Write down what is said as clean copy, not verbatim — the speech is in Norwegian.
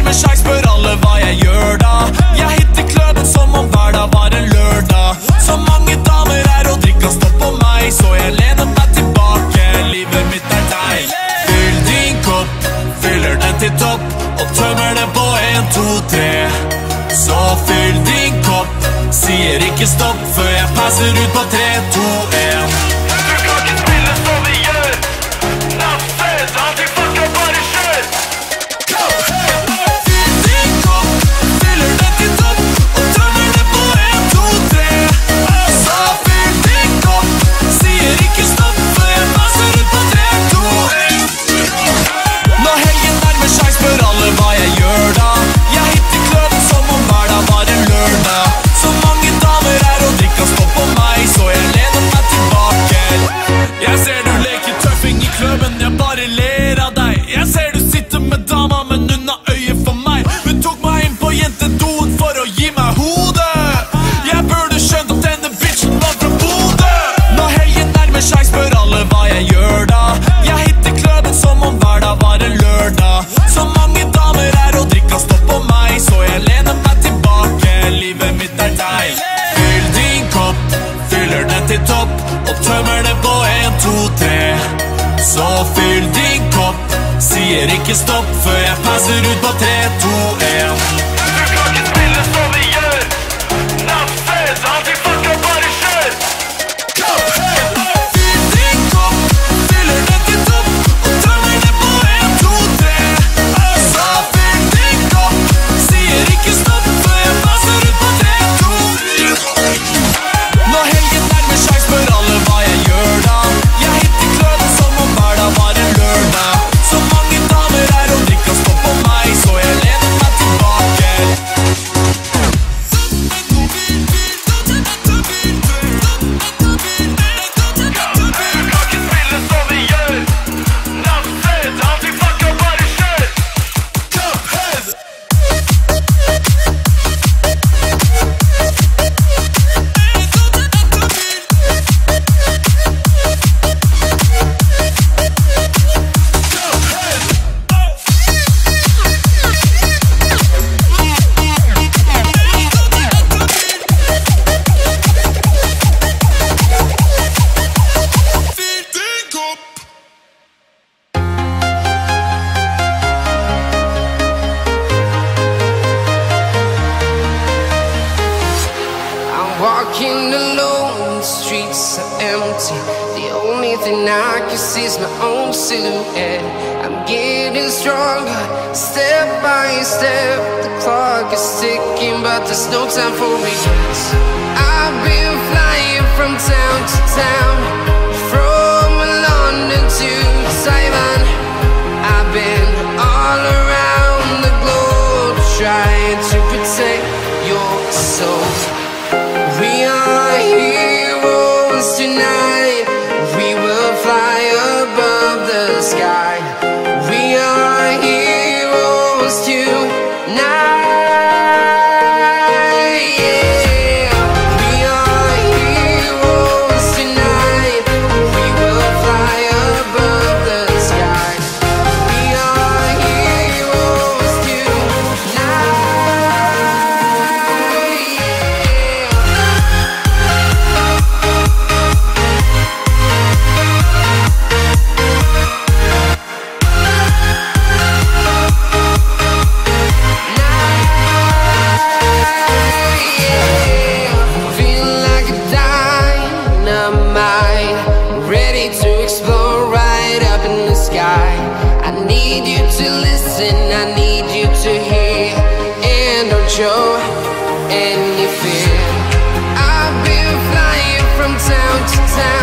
nærmer seg, spør alle hva jeg gjør da. Jeg hitter kløben som om hver dag var en lørdag. Så mange damer er og drikker stopp på meg, så jeg lener meg tilbake. Livet mitt er deg. Fyll din kopp, fyller den til topp, og tømmer den på 1, 2, 3. Så fyll din kopp, sier ikke stopp før jeg passer ut på 3, 2, 1. Du kan ikke spille som vi gjør. Nattfest, alltid fucka, bare kjør. Fyll din kopp, fyller den til topp, og tømmer den på 1, 2, 3. Så fyll din kopp, sier ikke stopp før jeg passer ut på 3, 2, 1. Når helgen nærmer seg, spør alle hva jeg gjør da. Jeg hitter kløben som om hver dag var en lørdag. Så mange damer er og drikker stopp på meg, så jeg lener meg tilbake. Jeg ser du leker tøffing i kløben, jeg bare ler av deg. Jeg ser du sitter med dama, men hun har øye for meg. Hun tok meg inn på jentedoen for å gi meg hodet. Jeg burde skjønt at denne bitchen var fra Bodø. Når helgen nærmer seg, spør alle hva jeg gjør da. Jeg hitter kløben som om hver dag var en lørdag. Så mange damer er og drikker stopp på meg, så jeg lener meg tilbake. Livet mitt er deg. Fyll din kopp, fyller den til topp, og tømmer den på 1, 2, 3. Så fyll din kopp, sier ikke stopp før jeg passer ut på 3, 2, 1. Du kan ikke spille som vi gjør. Nattfest, alltid fucka, bare kjør. Fyll din kopp, fyller den til topp, og tømmer den på 1, 2, 3. Så fyll din kopp, sier ikke stopp før jeg passer ut på 3, 2, 1. Når helgen nærmer seg, spør alle hva jeg gjør da. Jeg hitter kløben som om hver dag var en lørdag. Så mange damer er og drikker stopp på meg, så jeg lener meg tilbake. Du kan ikke spille som vi gjør. Nattfest, alltid fucka, bare kjør. I'm walking alone, the streets are empty. The only thing I can see is my own silhouette. I'm getting stronger, step by step. The clock is ticking, but there's no time for regrets. I've been flying from town to town, from London to Taiwan. I've been all around the globe, trying to protect your soul. We are heroes tonight. We will fly above the sky. We are heroes tonight. Yeah. We are heroes tonight. We will fly above the sky. We are heroes tonight. Feel like a dynamite, ready to explode right up in the sky. I need you to listen, I need you to hear, and don't show any fear. I've been flying from town to town.